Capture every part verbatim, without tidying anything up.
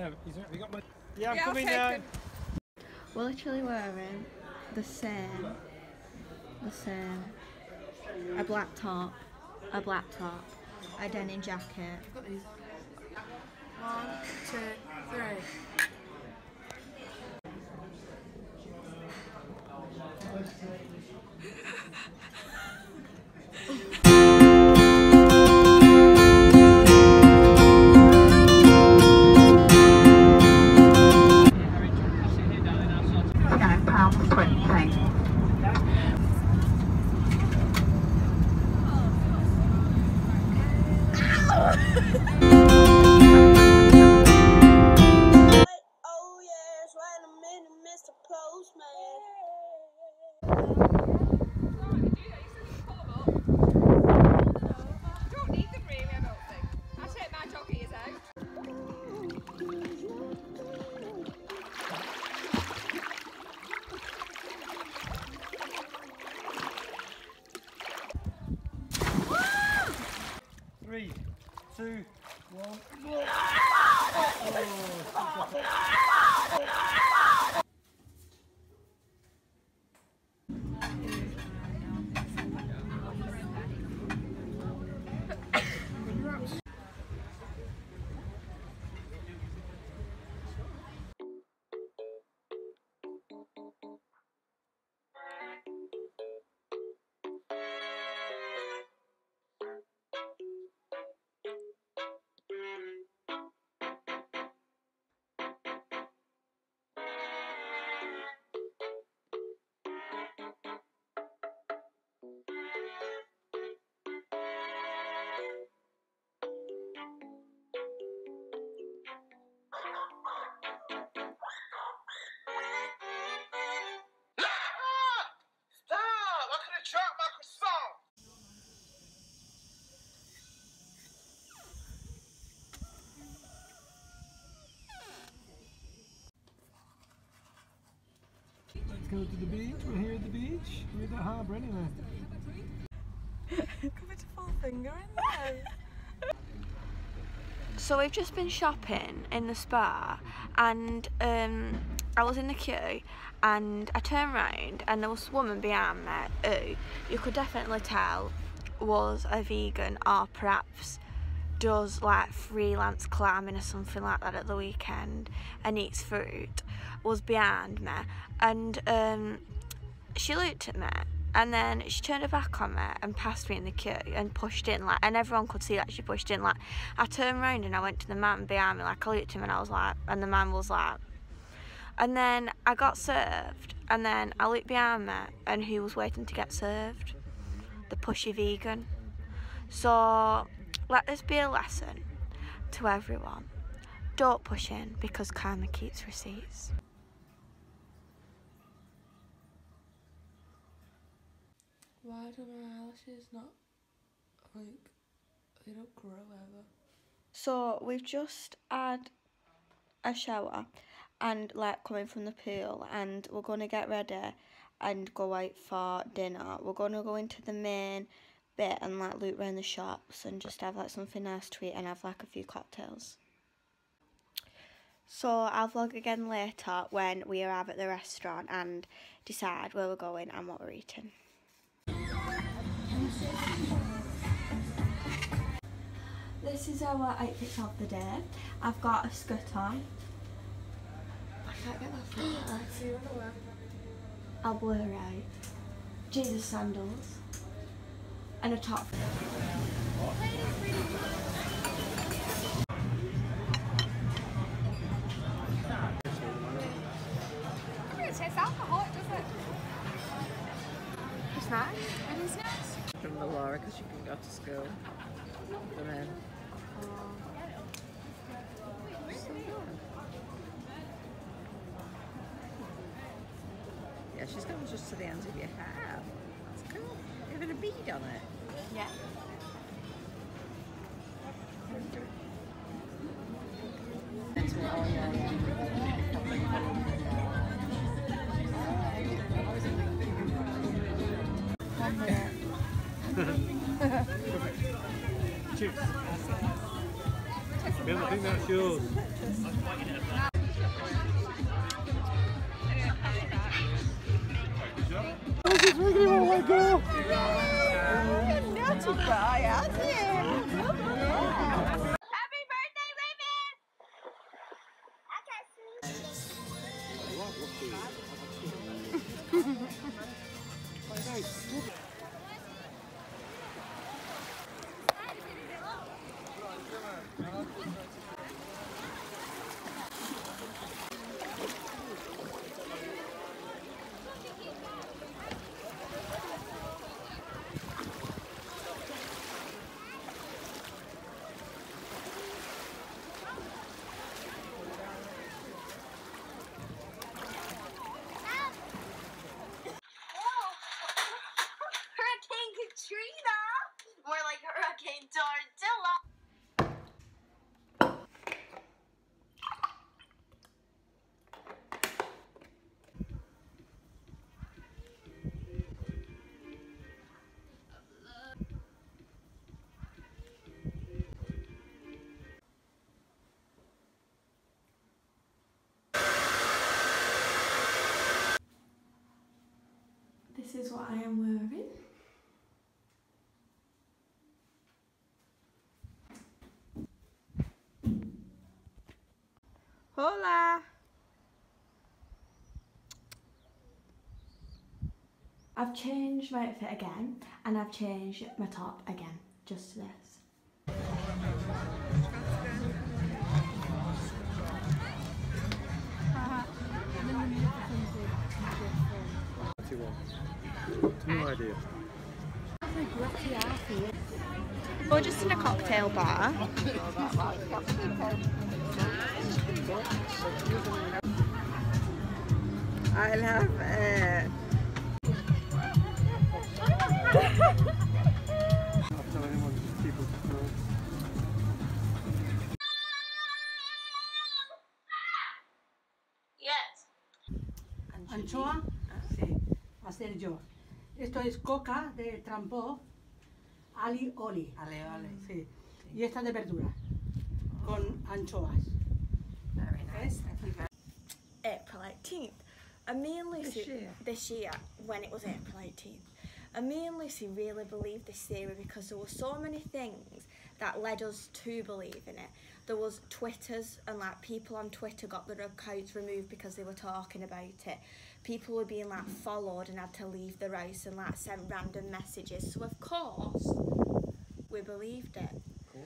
Yeah, he's, have you got my... Yeah, I'm yeah, coming now. We're literally wearing the same, the same, a black top, a black top, a denim jacket. I've got these on. One, two, three. Three, two, one. Let's go to the beach. We're here at the beach. We're at the harbour anyway. Coming to full finger in there. So we've just been shopping in the spa, and um, I was in the queue, and I turned round and there was a woman behind me who you could definitely tell was a vegan, or perhaps does like freelance climbing or something like that at the weekend and eats fruit, was behind me, and um, she looked at me and then she turned her back on me and passed me in the queue and pushed in, like, and everyone could see that she pushed in. Like, I turned round and I went to the man behind me, like, I looked at him and I was like, and the man was like, and then I got served, and then I looked behind me and who was waiting to get served? The pushy vegan. So let this be a lesson to everyone. Don't push in, because karma keeps receipts. Why do my eyelashes not, like, they don't grow ever? So we've just had a shower and like coming from the pool, and we're going to get ready and go out for dinner. We're going to go into the main bit and like loot around the shops and just have like something nice to eat and have like a few cocktails. So I'll vlog again later when we arrive at the restaurant and decide where we're going and what we're eating. This is our outfits of the day. I've got a skirt on. I can't get that from there. I'll blur out. Jesus sandals. And a top. It tastes alcoholic, does it? It's nice. It is nice. From the Laura, because you can go to school. And then. Yeah, she's gone just to the ends of your hair. That's cool. Even a bead on it. Yeah. One minute. Cheers. Yeah, I think that's yours. This is really all I go. Naughty boy, aren't you? Happy birthday, Raven! I can't see. Hurricane Katrina! More like Hurricane Tortilla! This is what I am wearing. Hola. I've changed my outfit again, and I've changed my top again, just to this. No idea. We're just in a cocktail bar. I love it. Not tell anyone, just keep it to Yes. Anchoa, sí, va a ser yo. Esto es coca de trampó, ali oli. Ale, ale. Sí. Y esta de verdura, con anchoas. Very nice. Thank you very April eighteenth. And me and Lucy, This year? this year, when it was April eighteenth, and me and Lucy really believed this theory because there were so many things that led us to believe in it. There was Twitters, and like people on Twitter got their accounts removed because they were talking about it. People were being like followed and had to leave their house and like sent random messages. So of course, we believed it. Cool.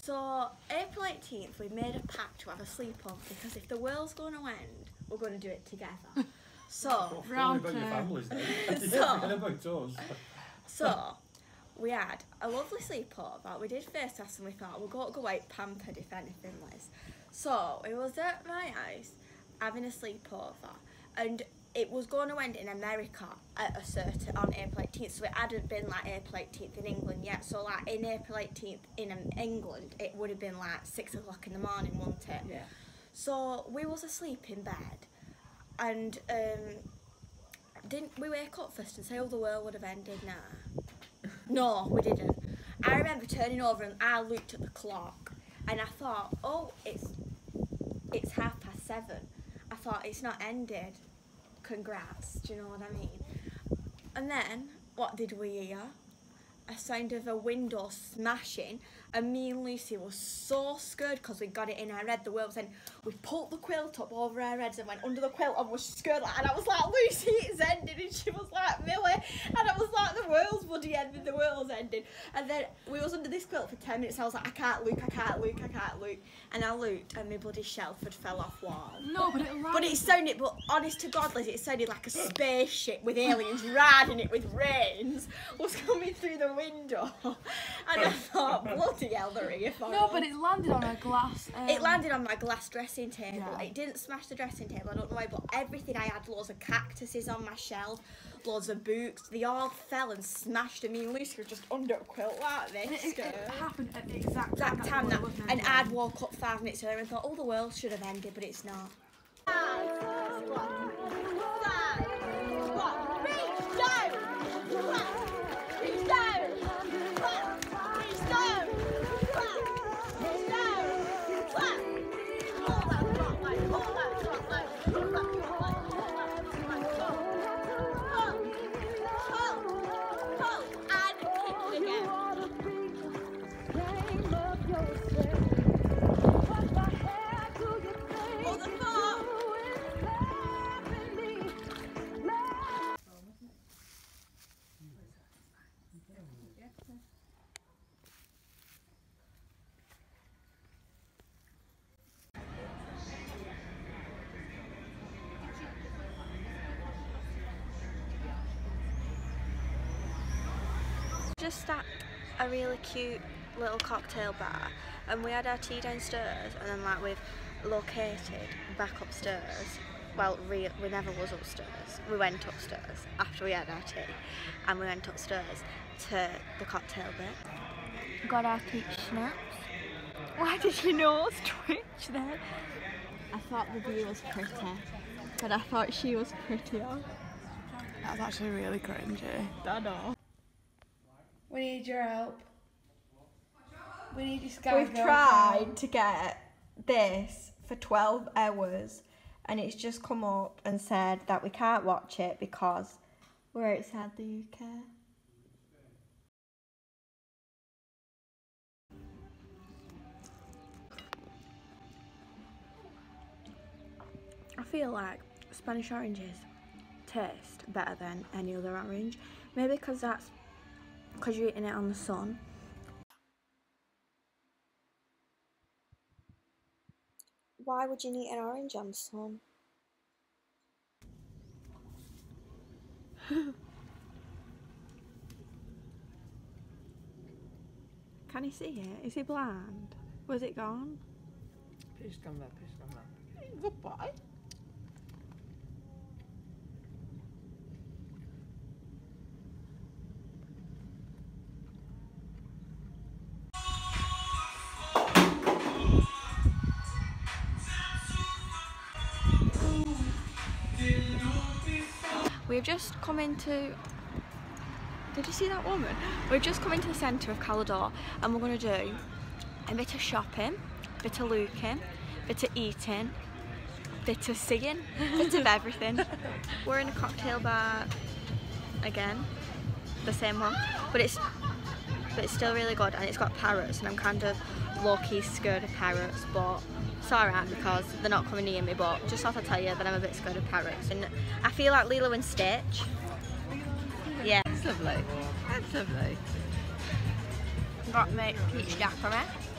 So April eighteenth, we made a pact to have a sleepover because if the world's going to end, we're going to do it together. So, round about your families then. So- Forget about us. so we had a lovely sleepover. We did first test and we thought we'll go, go out pampered if anything, Liz. So it was at my house having a sleepover, and it was going to end in America at a certain on April eighteenth. So it hadn't been like April eighteenth in England yet. So like in April eighteenth in um, England, it would have been like six o'clock in the morning, wouldn't it? Yeah. So we was asleep in bed, and um, didn't we wake up first and say, "Oh, the world would have ended now"? No, we didn't. I remember turning over and I looked at the clock, and I thought, "Oh, it's it's half past seven." I thought it's not ended. Congrats. Do you know what I mean? And then what did we hear? A sound of a window smashing, and me and Lucy were so scared because we got it in our head the world was ending. We pulled the quilt up over our heads and went under the quilt and was scared, like, and I was like, "Lucy, it's ended," and she was like, "Millie," and I was like, "The world's bloody ended, the world's ended." And then we was under this quilt for ten minutes. I was like, "I can't look, I can't look, I can't look," and I looked and my bloody shelf had fell off wall. No, but it But it sounded, but honest to God, Liz, it sounded like a spaceship with aliens riding it with reins was coming through the window. And I thought, bloody hell, they're here for No, us. but it landed on a glass. Um, It landed on my glass dressing table. Yeah. It didn't smash the dressing table, I don't know why, but everything, I had loads of cactuses on my shelf, loads of books, they all fell and smashed, and me and Lucy were just under a quilt like And this. it, it, it happened at the exact time. That that time the that, world was and ending. I'd woke up five minutes earlier and thought, "Oh, the world should have ended," but it's not. Just at a really cute little cocktail bar, and we had our tea downstairs, and then like we've located back upstairs. Well, we, we never was upstairs. We went upstairs after we had our tea, and we went upstairs to the cocktail bit. Got our peach schnapps. Why did your nose twitch then? I thought the view was pretty, but I thought she was prettier. That was actually really cringy. I know. We need your help. We need your Sky We've Girl tried help. to get this for twelve hours, and it's just come up and said that we can't watch it because we're outside the U K. I feel like Spanish oranges taste better than any other orange. Maybe because that's because you're eating it on the sun. Why would you eat an orange on the sun? Can he see it? Is he blind? Was it gone? Please come back, please come back. Goodbye. We've just come into... Did you see that woman? We've just come into the centre of Calidore, and we're going to do a bit of shopping, a bit of looking, a bit of eating, a bit of singing, a bit of everything. We're in a cocktail bar again, the same one, but it's but it's still really good, and it's got parrots, and I'm kind of low-key scared of parrots, but it's alright because they're not coming near me. But just thought I'd tell you that I'm a bit scared of parrots, and I feel like Lilo and Stitch. Yeah. That's lovely. That's lovely. Got my peach daiquiri.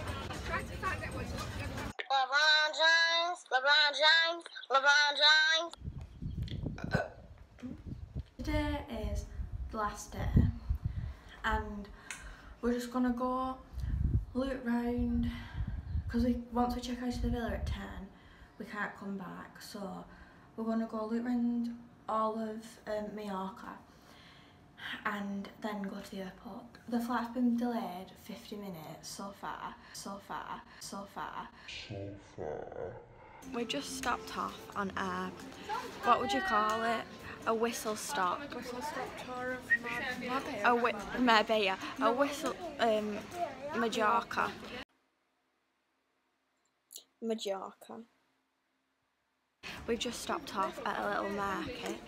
LeBron James, LeBron James, LeBron James. Today is the last day, and we're just gonna go loot round because we once we check out of the villa at ten, we can't come back. So we're gonna go loot round all of um, Majorca, and then go to the airport. The flight's been delayed fifty minutes so far, so far, so far. So far. We just stopped off on a, what would you call it? A whistle stop. Whistle stop tour of Marbella. A wi Marbella. A whistle, um, Majorca. Majorca. We've just stopped off at a little market.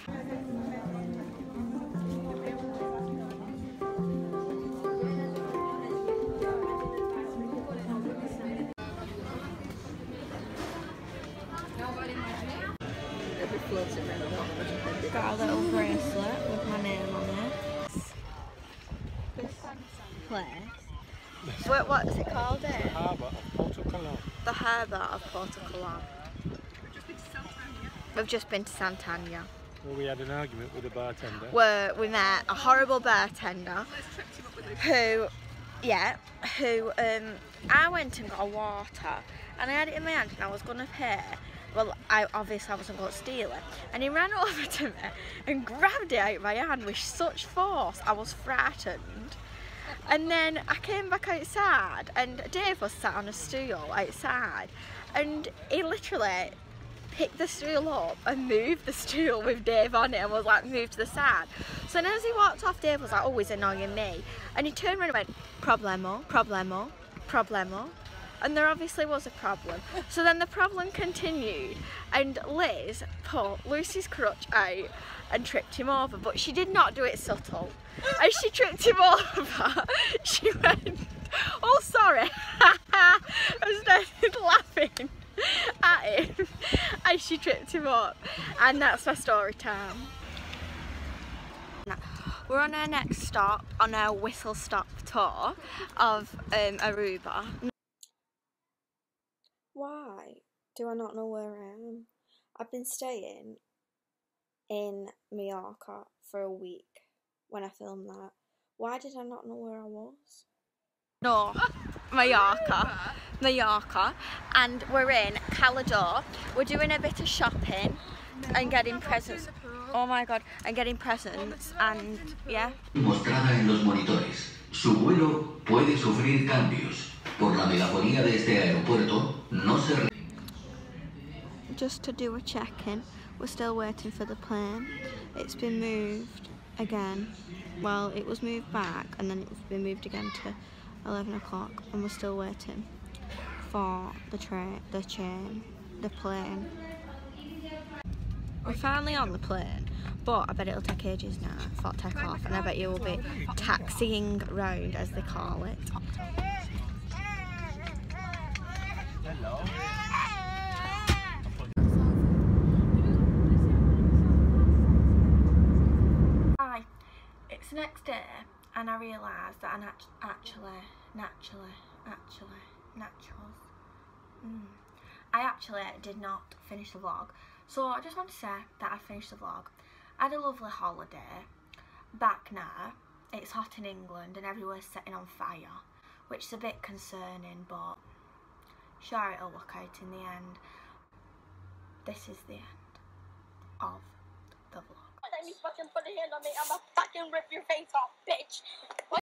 Got a little bracelet with my name on it. This place. What, what is it called? It? Harbour of Porto Colón. The harbour of Porto Colón. We've just been to Sant'Ania. Well, we had an argument with a bartender. Where we met a horrible bartender who, yeah, who, um, I went and got a water and I had it in my hand and I was going to pay. Well, I obviously I wasn't going to steal it. And he ran over to me and grabbed it out of my hand with such force, I was frightened. And then I came back outside and Dave was sat on a stool outside and he literally picked the stool up and moved the stool with Dave on it and was like, move to the side. So then as he walked off, Dave was like, oh, he's annoying me. And he turned around and went, problemo, problemo, problemo. And there obviously was a problem. So then the problem continued and Liz put Lucy's crutch out and tripped him over, but she did not do it subtle. As she tripped him over, she went, oh sorry, give up. And that's my story time. We're on our next stop on our whistle stop tour of um, Aruba. Why do I not know where I am? I've been staying in Majorca for a week when I filmed that. Why did I not know where I was? No, Majorca, Majorca, and we're in Calador. We're doing a bit of shopping and getting presents. Oh my god, and getting presents and yeah. Mostrada en los monitores. Su vuelo puede sufrir cambios. Por la megafonía de este aeropuerto, no se... Just to do a check-in. We're still waiting for the plane. It's been moved again. Well, it was moved back and then it's been moved again to eleven o'clock, and we're still waiting for the train, the chain, the plane. We're finally on the plane, but I bet it'll take ages now for it to take off, and I bet you will be taxiing round, as they call it. Hello. Hi, it's the next day, and I realised that I nat actually, naturally, actually, naturals. Mm. I actually did not finish the vlog, so I just want to say that I finished the vlog. I had a lovely holiday. Back now, it's hot in England and everywhere's setting on fire, which is a bit concerning, but sure it'll work out in the end. This is the end of the vlog. Let me fucking put a hand on me. I'ma fucking rip your face off, bitch.